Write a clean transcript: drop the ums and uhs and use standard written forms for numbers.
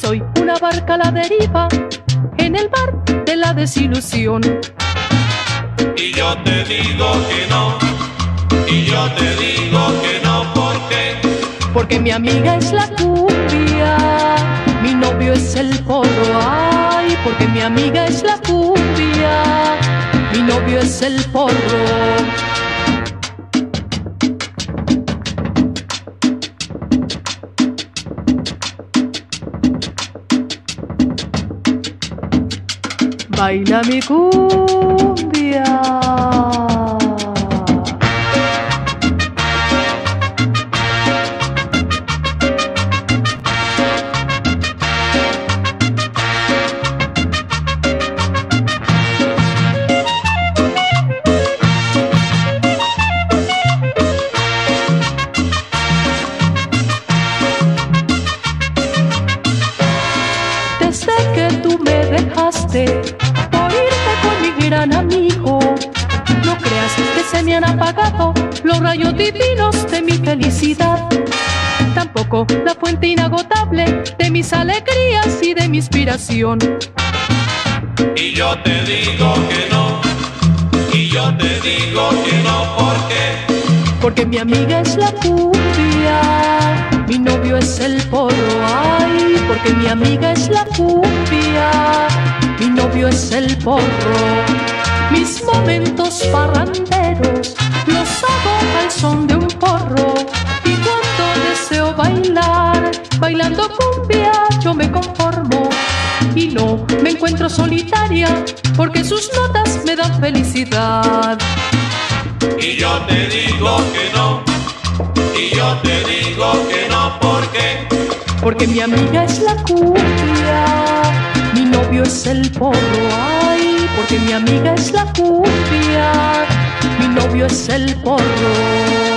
soy una barca a la deriva en el mar de la desilusión. Y yo te digo que no, y yo te digo que no, ¿por qué? Porque mi amiga es la cumbia, mi novio es el porro. Ay, porque mi amiga es la cumbia, mi novio es el porro. Baila mi cumbia. Desde que tú me dejaste por irte con mi gran amigo, no creas que se me han apagado los rayos divinos de mi felicidad, tampoco la fuente inagotable de mis alegrías y de mi inspiración. Y yo te digo que no, y yo te digo que no, ¿por qué? Porque mi amiga es la cumbia, mi novio es el porro. Ay, porque mi amiga es la cumbia, mi novio es el porro. Mis momentos parranderos los hago al son de un porro. Y cuando deseo bailar, bailando cumbia yo me conformo. Y no me encuentro solitaria, porque sus notas me dan felicidad. Y yo te digo que no, y yo te digo que no, ¿por qué? Porque mi amiga es la cumbia, mi novio es el porro. Ay, porque mi amiga es la cumbia, mi novio es el porro.